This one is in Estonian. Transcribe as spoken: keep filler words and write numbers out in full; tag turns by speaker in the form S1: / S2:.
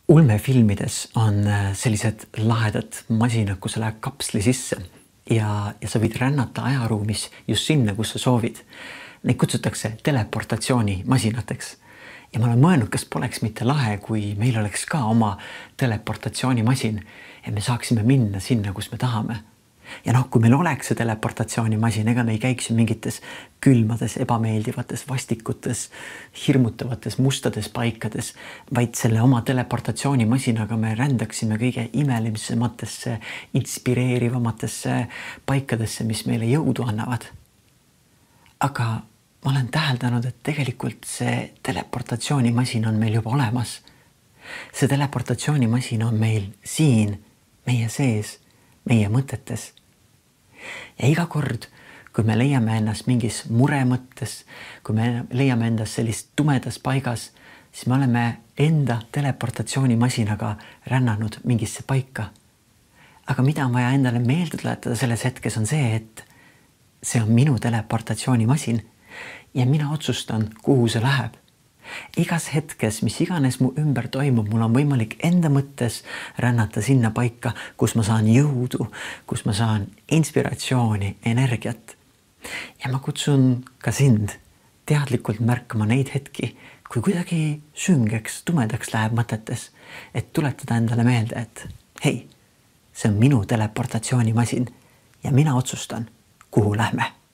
S1: Ulmefilmides on sellised lahedad masinad, kus sa lähed kapsli sisse ja, ja sa võid rännata ajaruumis just sinna, kus sa soovid. Neid kutsutakse teleportatsiooni masinateks. Ja ma olen mõelnud, kas poleks mitte lahe, kui meil oleks ka oma teleportatsiooni masin ja me saaksime minna sinna, kus me tahame. Ja noh, kui meil oleks see teleportatsiooni masin, ega me ei käiks mingites külmades, ebameeldivates, vastikutes, hirmutavates, mustades paikades, vaid selle oma teleportatsiooni masinaga me rändaksime kõige imelisematesse, inspireerivamatesse paikadesse, mis meile jõudu annavad. Aga ma olen täheldanud, et tegelikult see teleportatsiooni masin on meil juba olemas. See teleportatsiooni masin on meil siin, meie sees, meie mõtetes. Ja iga kord, kui me leiame ennast mingis mure mõttes, kui me leiame endast sellist tumedas paigas, siis me oleme enda teleportatsiooni masinaga rännanud mingisse paika. Aga mida on vaja endale meelde tuletada selles hetkes on see, et see on minu teleportatsiooni masin ja mina otsustan, kuhu see läheb. Igas hetkes, mis iganes mu ümber toimub, mul on võimalik enda mõttes rännata sinna paika, kus ma saan jõudu, kus ma saan inspiratsiooni, energiat. Ja ma kutsun ka sind teadlikult märkama neid hetki, kui kuidagi süngeks, tumedaks läheb mõtetes, et tuletada endale meelde, et hei, see on minu teleportatsiooni masin ja mina otsustan, kuhu lähme.